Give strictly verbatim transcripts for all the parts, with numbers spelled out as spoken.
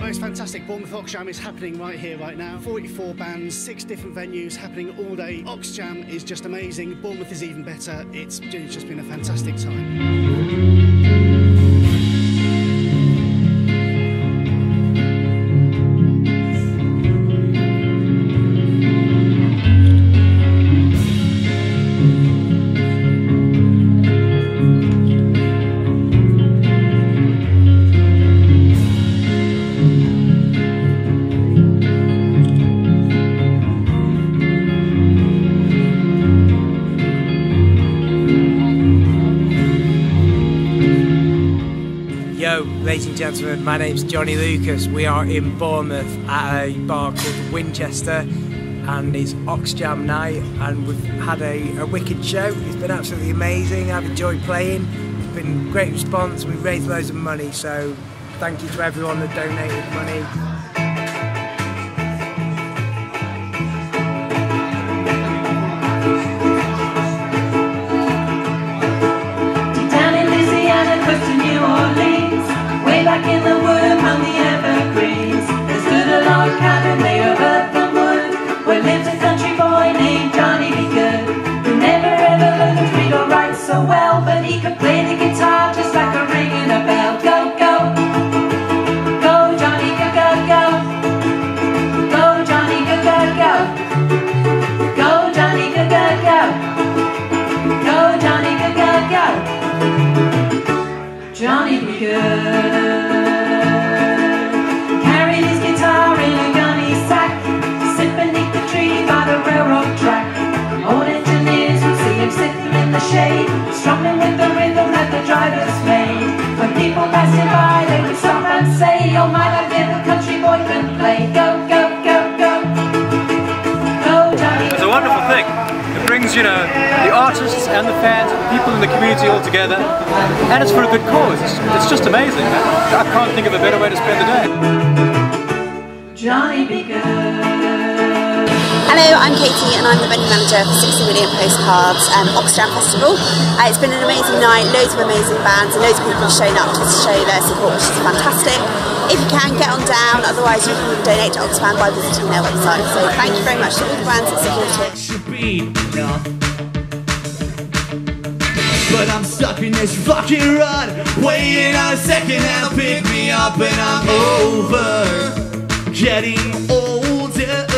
most fantastic Bournemouth Oxjam is happening right here, right now. forty-four bands, six different venues happening all day. Oxjam is just amazing. Bournemouth is even better. It's just been a fantastic time. Yo, ladies and gentlemen, my name's Johnny Lucas. We are in Bournemouth at a bar called Winchester and it's Oxjam night, and we've had a, a wicked show. It's been absolutely amazing. I've enjoyed playing. It's been a great response. We've raised loads of money, so thank you to everyone that donated money. Back in the wood among the evergreens, there stood a log cabin made of earth and wood, where lived a country boy named Johnny B. Good, who never ever learned to read or write so well, but he could play the guitar just like a ring in a bell. Go, go, go, Johnny, go, go, go, go, Johnny, go, go, go, go, Johnny, go, go, go, go, Johnny, go, go, go, Johnny B. Good. Shade, strumming with the rhythm that the drivers made. When people passing by, they would stop and say, "Oh my, that little country boy can play." Go, go, go, go, go, Johnny. It's a wonderful thing. It brings, you know, the artists and the fans and the people in the community all together, and it's for a good cause. It's, it's just amazing, man. I can't think of a better way to spend the day. Johnny be good. Hello, I'm Katie and I'm the venue manager for sixty million Postcards um, Oxjam Festival. Uh, it's been an amazing night, loads of amazing bands and loads of people have shown up to show their support, which is fantastic. If you can, get on down, otherwise you can donate to Oxfam by visiting their website. So thank you very much to all the bands that supported. But I'm stuck in this fucking rut, waiting on a second and I'll pick me up, and I'm over getting older.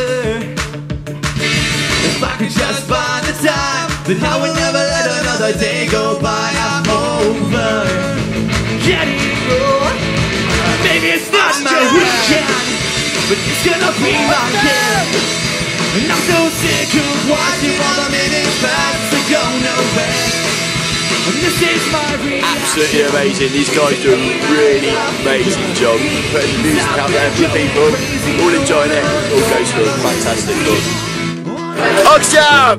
If I could just find the time, then I would never let another day go by. I'm over getting old. Maybe it's not my weekend, but it's gonna be my year. And I'm so sick of watching all the minutes pass to go nowhere. And this is my reaction. Absolutely amazing. These guys do a really amazing job putting the music out there for people, all enjoying it, all goes to a fantastic cause. Oxjam!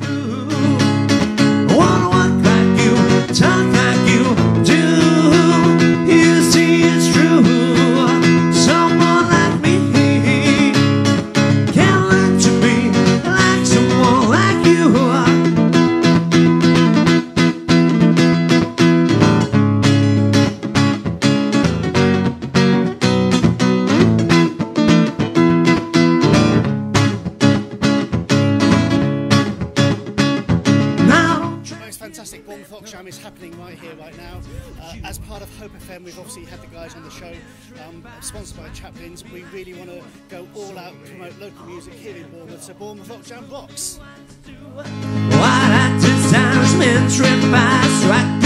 Wanna walk like you, talk like you do. You see it's true. Someone like me can't learn to be like someone like you. Fantastic Bournemouth Oxjam is happening right here, right now. Uh, as part of Hope F M, we've obviously had the guys on the show, um, sponsored by Chaplin's. We really want to go all out, promote local music here in Bournemouth, so Bournemouth Oxjam rocks. What at the times men trip past right